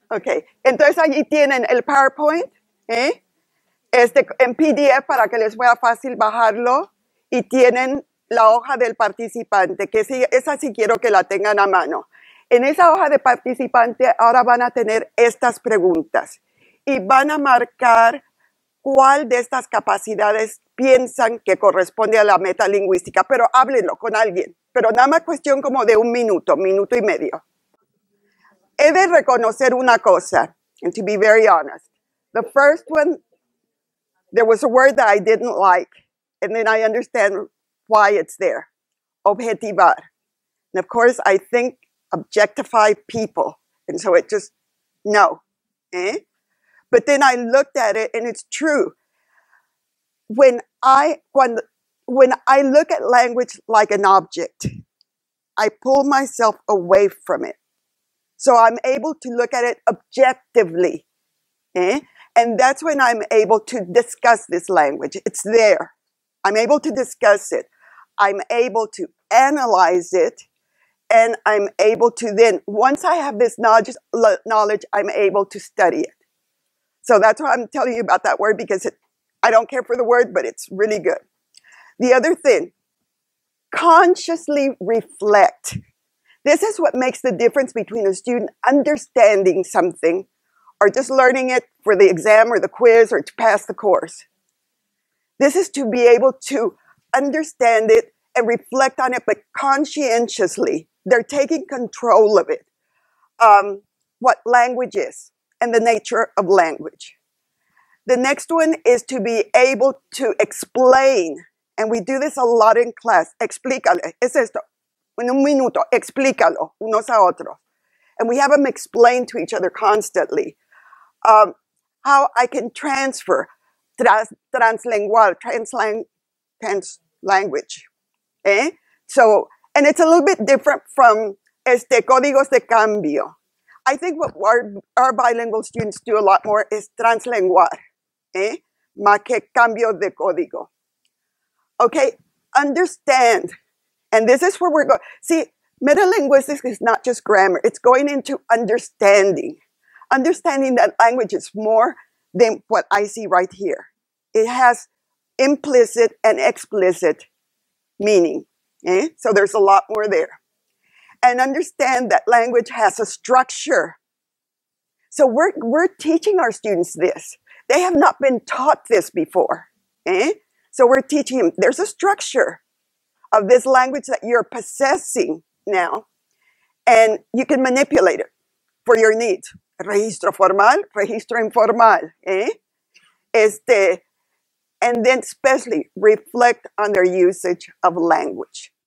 Ok, entonces allí tienen el PowerPoint, en PDF para que les sea fácil bajarlo, y tienen la hoja del participante, que sí, esa sí quiero que la tengan a mano. En esa hoja de participante ahora van a tener estas preguntas y van a marcar cuál de estas capacidades piensan que corresponde a la metalingüística, pero háblenlo con alguien, pero nada más cuestión como de un minuto, minuto y medio. He de reconocer una cosa, and to be very honest. The first one, there was a word that I didn't like, and then I understand why it's there. Objetivar. And of course, I think objectify people, and so it just, no. But then I looked at it, and it's true. When I look at language like an object, I pull myself away from it. So I'm able to look at it objectively. And that's when I'm able to discuss this language. It's there. I'm able to discuss it. I'm able to analyze it. And I'm able to then, once I have this knowledge, I'm able to study it. So that's why I'm telling you about that word, because I don't care for the word, but it's really good. The other thing, consciously reflect. This is what makes the difference between a student understanding something or just learning it for the exam or the quiz or to pass the course. This is to be able to understand it and reflect on it, but conscientiously. They're taking control of it. What language is and the nature of language. The next one is to be able to explain, and we do this a lot in class. Explícale, es esto. En un minuto, explícalo unos a otros. And we have them explain to each other constantly. How I can transfer, translanguage. So, and it's a little bit different from códigos de cambio. I think what our bilingual students do a lot more is translanguar, más que cambio de código. Okay, understand. And this is where we're going. See, metalinguistics is not just grammar. It's going into understanding. Understanding that language is more than what I see right here. It has implicit and explicit meaning. So there's a lot more there. And understand that language has a structure. So we're teaching our students this. They have not been taught this before. So we're teaching them there's a structure of this language that you're possessing now, and you can manipulate it for your needs. Registro formal, registro informal. And then especially reflect on their usage of language.